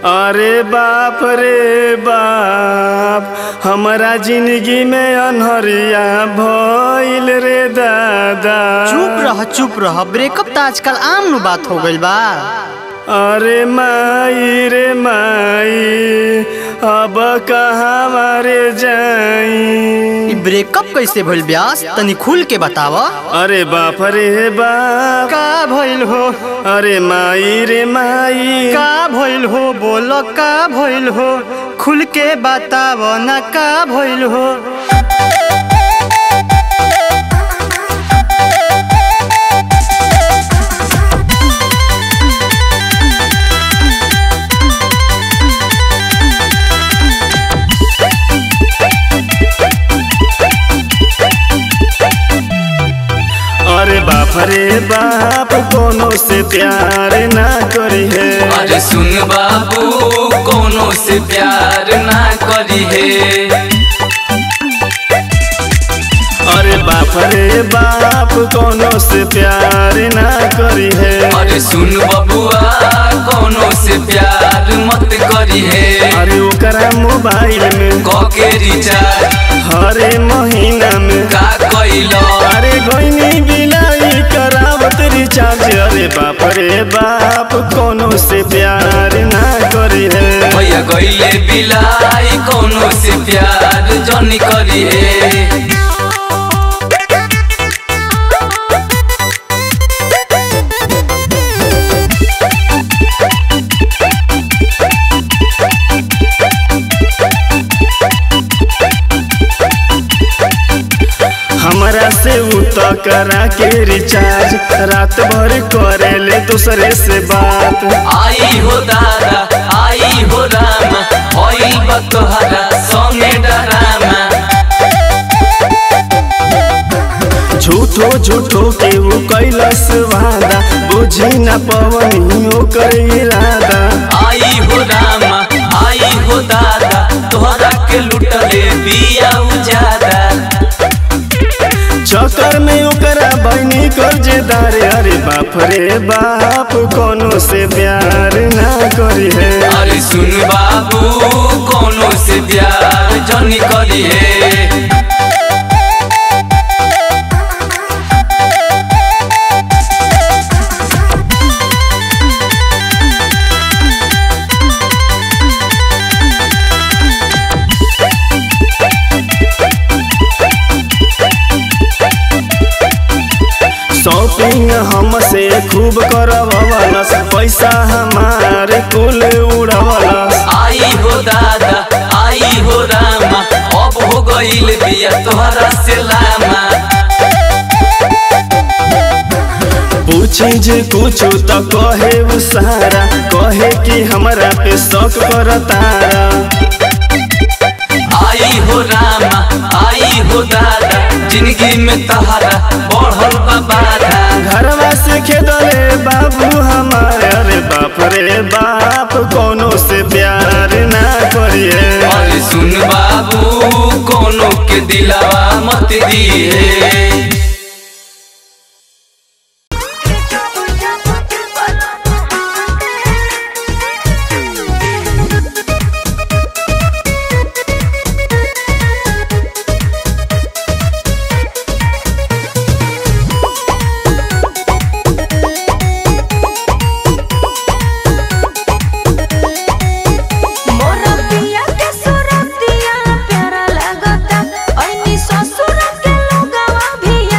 अरे बाप रे बाप, हमारा जिंदगी में अनहरिया भइल रे दादा। चुप रह, ब्रेकअप तो आजकल आम बात हो गइल बा। अरे माई रे माई, अब कहाँ मारे जाई। ब्रेकअप कैसे भइल ब्यास, तनी खुल के बतावा। अरे बाप रे बाप, का भइल हो। अरे माई रे माई, का भइल हो, बोलो का भइल हो, खुल के बतावा ना का भइल हो। अरे बाप रे बाप, कोनो से प्यार ना करी है। अरे सुन बाबू, कोनो से प्यार ना करी है। अरे बाप रे बाप, कोनो से प्यार ना करी है। अरे सुन बबुआ, कोनो से प्यार मत करी है। अरे ओकरा मोबाइल में के रिचार्ज हरे महीना में का कइलो। अरे गोइनी बिलाई करावत रिचार्ज। अरे बाप रे बाप, कोनो से प्यार ना करी है। भैया गइले बिलाई, कोनो से प्यार जनी करी है। हमरा से उत करा के रिचार्ज, रात भर करे ले दूसरे से बात। आई हो दादा, आई हो रामा, होइल बा तोहरा संगे डरामा। झूठो के वो कैलस वादा, बुझी न पवनी ओकर इरादा। आई हो रामा, आई हो दादा, तोहरा के लुटले बिया उजादा। चक्कर में ओकरा बहनी कर्जेदार। अरे बाप रे बाप, कोनो से प्यार ना करी है। अरे सुन बाबू, कोनो से प्यार जनी करी है। शॉपिंग हमसे खूब करवलस, पैसा हमारे कुल उड़वलस। आई हो दादा, आई हो रामा, अब हो गइल बिया तोहरा से लामा। पूछी जे कुछ तो कहे वो सारा, कहे कि हमरा पे शौक करतारा। आई हो रामा, आई हो दादा, जिंदगी में तोहरा बढ़ल बा बाधा। घरवा से खेदले बाबू हमारे। अरे बाप रे बाप, कोनो से प्यार ना करिए। अरे सुन बाबू, कोनो के दिलावा मत दिए। ससुर के लोगवा भी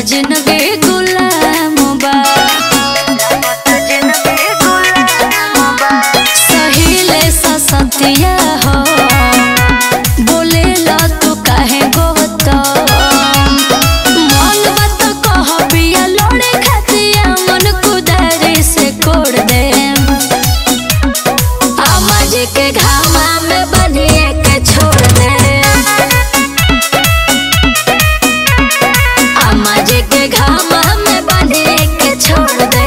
जिंदगी गुलाम बा सहीले ससतिया हो बोले ला तू काहे गोवतो मन मत कह पिया लोड़े खातिया मन कुदारी से कोड़ दे आमाज के घामा में बनिए के छोड़ दे आमाज के घामा में बनिए के छोड़ दे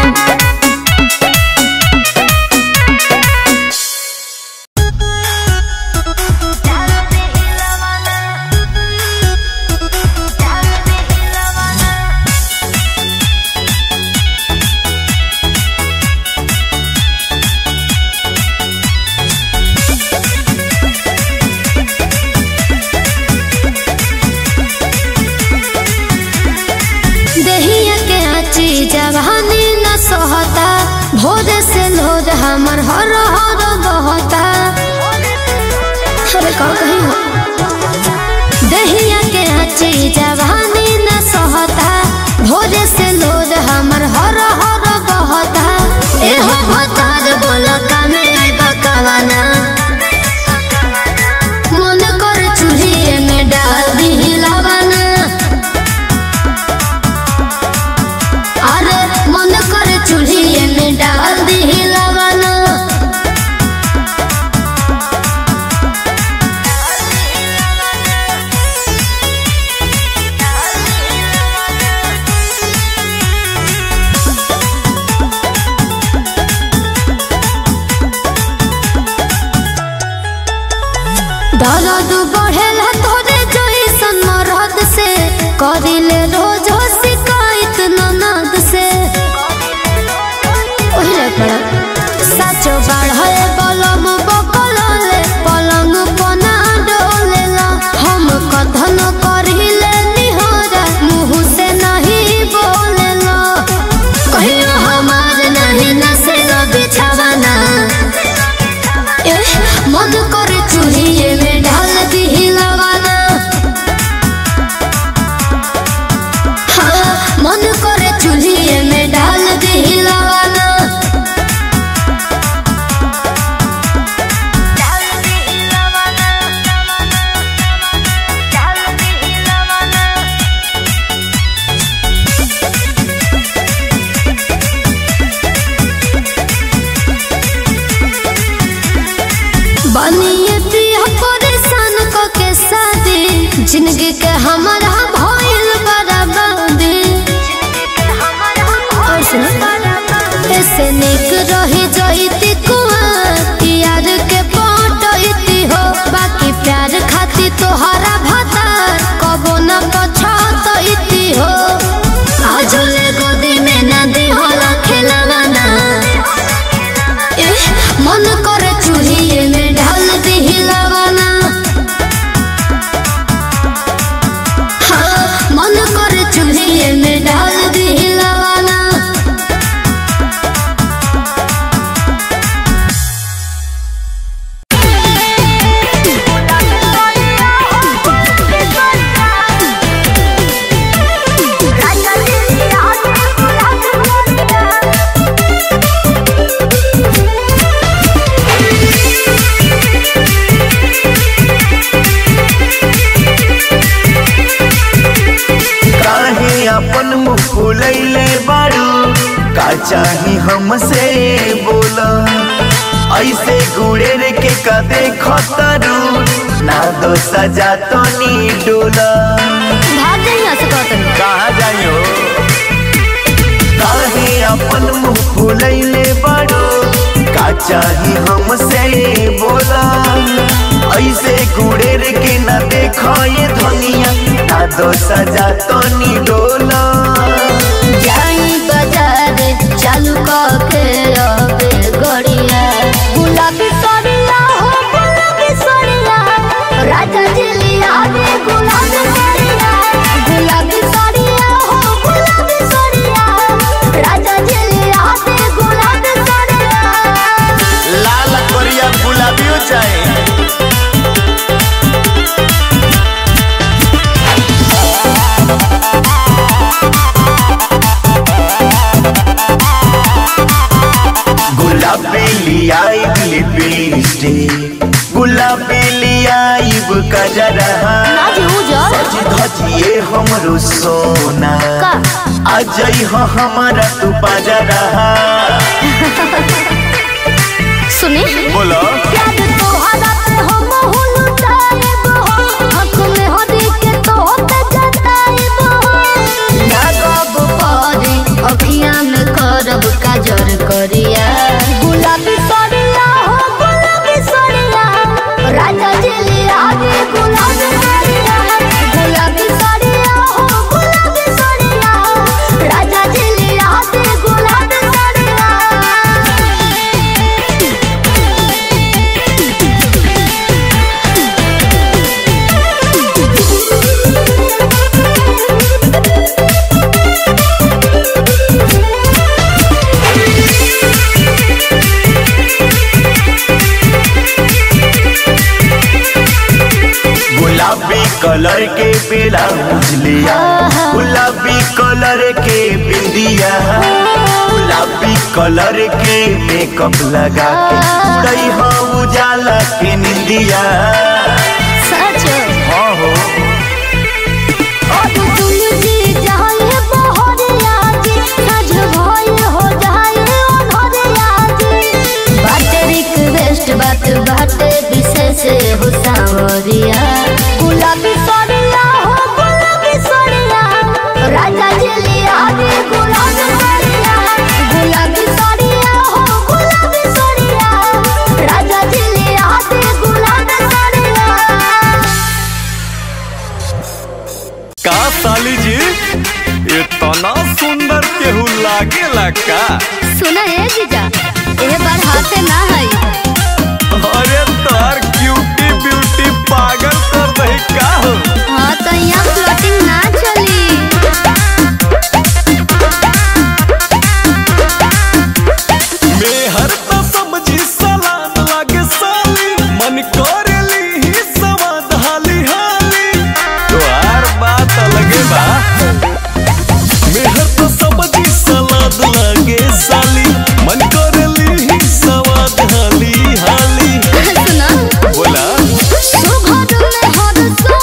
दहिया के आची जवानी न सोहता भोरे से लोज हमर हर हर बहता अरे कौन कहीं हो दहिया के आची जवानी न सोहता भोरे से लोज हमर हर हर बहता एहो भतार बोला कामे बकवाना मन कर चूल्हे में डाल दी लवाना मन करे चूल्हे में डाल दी लवाना दर्द बढ़ेला तोरे जइसन मरद से करिले रोज शिकायत ननद से ओहिले पड़ा साचो बाढ़े बलम बकलले पलंग पना डोलेला हम कथन करिले निहोरा मुँह से नहीं बोलेला कहियो हमार नहीं नसे बिछावाना मन करे चूल्हे में डाल दी लवाना हाँ मन करे चूल्हे में डाल दी लवाना बनिए पिया परेशान को के शादी जिंदगी के हमारा भइल बर्बादी और सुन ऐसे निक रही जइती कुआं यार के पटइती हो बाकी प्यार खाती तोहरा भतार कबो न पछतइती हो आज ले गोदी में ना दी होला खेलवाना मन करे चूल्हे में डाल दी लवाना हाँ मन करे चूल्हे में डाल दी लवाना अपन मुँह फुलैले बारू का चाही हमसे बोला ऐसे गुड़ेर के कदे खतरू ना दो सजा तो नी डोला कहाँ जाइयो काहे अपन मुँह फुलैले बारू का चाही हमसे बोला ऐसे गुड़ेर के न देखो ये धनिया ना दो सजा तो नी डोला जाई बाजार चालू के रवे गड़िया गुलाबी सड़िया हो गुलाबी सड़िया राजा जिलिया रे गुलाबी सड़िया गुलाबी सड़िया हो गुलाबी सड़िया राजा जिलिया रे गुलाबी सड़िया लाल करिया गुलाबी हो जाए पे लियाइब कजरा सज धजिए हमरो सोना आ जई हो हमारा तू बाजरा। सुने बोलो प्यार तोहरा पे हम हुलुटाएब हो हक में हरी के तो पे जताएब हो लागब परे अखियां में करब काजर करिया गुलाबी सड़िया हो गुलाबी सड़िया राजा जी लिया रे गुलाबी सड़िया गुलाबी सड़िया हो गुलाबी सड़िया राजा जी लिया रे गुलाबी सड़िया। गुलाबी कलर के पीला उजलिया गुलाबी कलर के बिंदिया गुलाबी कलर के मेकअप लगा के उड़ई हो उजाला के निंदिया। सच हाँ हो बात बाटे विशेष हो सावरिया गुलाबी सड़िया हो गुलाबी सड़िया राजा जी लिया रे गुलाबी सड़िया गुलाबी सड़िया हो गुलाबी सड़िया राजा जी लिया रे गुलाबी सड़िया। का साली जी इतना सुंदर केहू लागेला का? सुना है जीजा एह बार हाथे ना है। अरे तार क्यूटी ब्यूटी पागल कर दही का हो? हाँ तो यहाँ फ्लोटिंग ना चली। मेहर तो समझी सलाम लागे साली मन करेली ही सवाद हाली हाली तोहार बात अलगे बा। मेहर तो समझी सलाद लागे साली मन करेली ही सवाद हाली हाली। सुना बोला सुभद में हर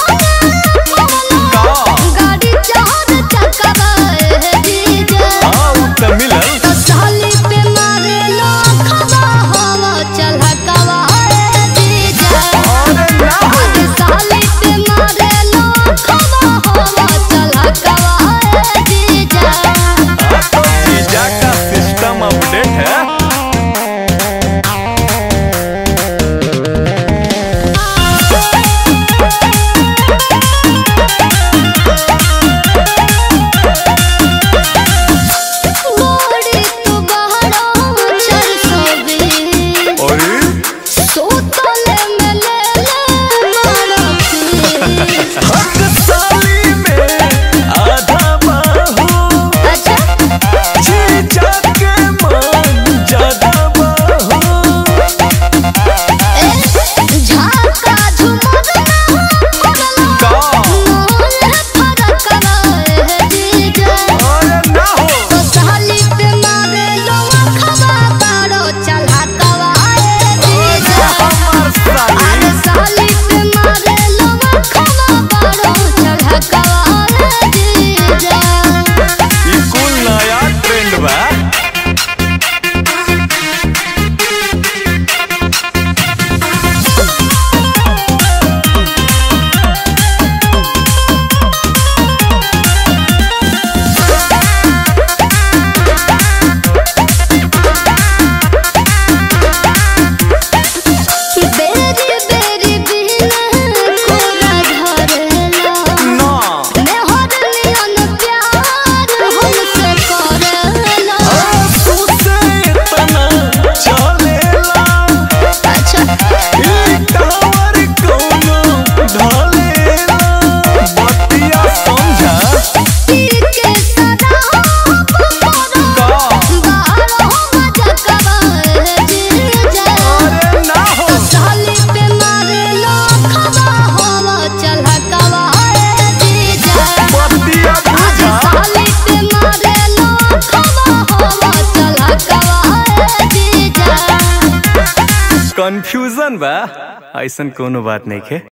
सोना गाड़ी चार चक्का है जीजा तो मिलल तो साली पे मारे लो खबा हवा चल हकवा है जीजा आज साली पे मारे लो खबा हवा चल हकवा है जीजा। तो जीजा का सिस्टम अपडेट है। मोड़ी तो बहरो चल सोबी और सोतले में ले मारती हक साली में आधा बाहू अच्छा जीजा के मान ज्यादा बाहू। झाका झुमर ना का मोल फरक है जीजा अरे ना हो तो साली पे मारे लो खबा तारो चला कवा है जीजा हमार साली अरे साली पे मारे लो खबा तारो चला कवा है जीजा। ई कुल नया ट्रेंड बा। बेरी बेरी बिना कोरा धरेला ना मैं हर नियन प्यार हमसे करेला। तू से इतना चलेला अच्छा ई टावर कोनो ढलेला बतिया समझा पी के सदा करो का बारो मजा कवाए जीजा अरे ना हो तो साली पे मारे लो खबा हवा चल कवाए जीजा बतिया आज बुझा साली पे मारे लो खबा हवा चल कवाए जीजा। कंफ्यूजन बा। ऐसन कोनो बात नहीं है।